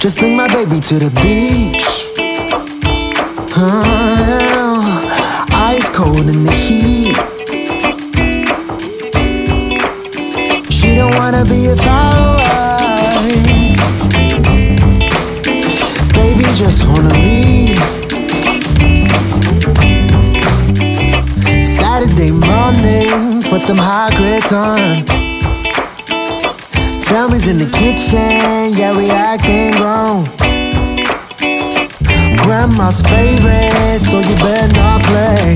Just bring my baby to the beach. Ice cold in the heat. She don't wanna be a follower. Baby just wanna leave. Saturday morning, put them hot grits on. Family's in the kitchen, yeah, we acting grown. Grandma's favorite, so you better not play.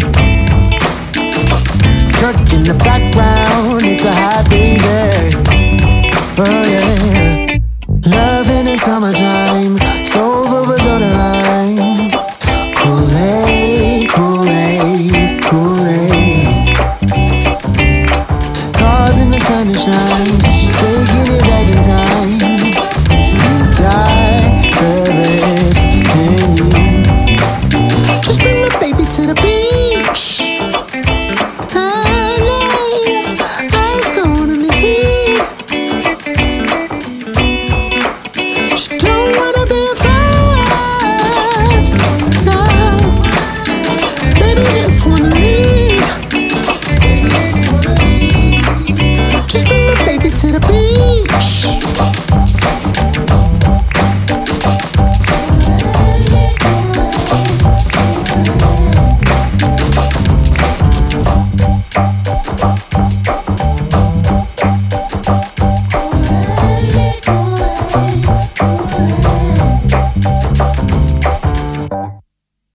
Kirk in the background, it's a happy day. Oh yeah. Love in the summertime, so over so divine. Kool-Aid, Kool-Aid, Kool-Aid. Cars in the sunshine, taking it back in time. You got the best in you. Just bring my baby to the beach.